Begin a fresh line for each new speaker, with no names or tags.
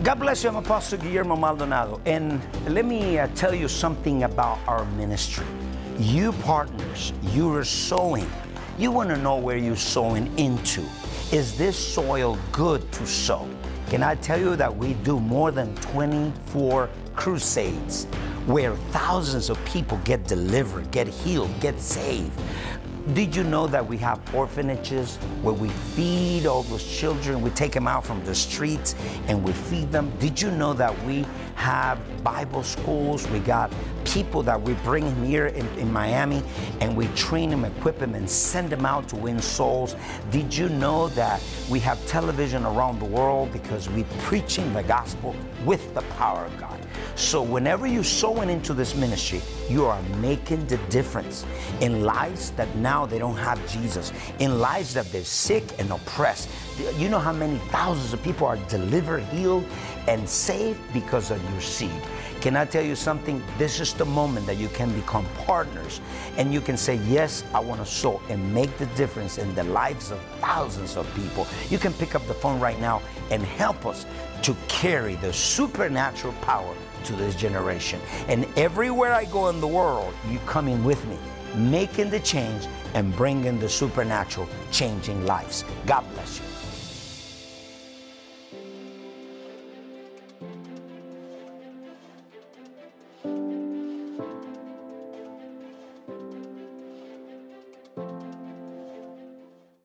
God bless you. I'm Apostle Guillermo Maldonado. And let me tell you something about our ministry. You partners, you are sowing. You want to know where you're sowing into. Is this soil good to sow? Can I tell you that we do more than 24 crusades where thousands of people get delivered, get healed, get saved? Did you know that we have orphanages where we feed all those children? We take them out from the streets and we feed them. Did you know that we have Bible schools? We got people that we bring here in Miami and we train them, equip them, and send them out to win souls. Did you know that we have television around the world because we're preaching the gospel with the power of God? So whenever you're sowing into this ministry, you are making the difference in lives that now they don't have Jesus, in lives that they're sick and oppressed. You know how many thousands of people are delivered, healed, and saved because of your seed. Can I tell you something? This is the moment that you can become partners and you can say, yes, I want to sow and make the difference in the lives of thousands of people. You can pick up the phone right now and help us to carry the supernatural power to this generation. And everywhere I go in the world, you come in with me, making the change and bringing the supernatural, changing lives. God bless you.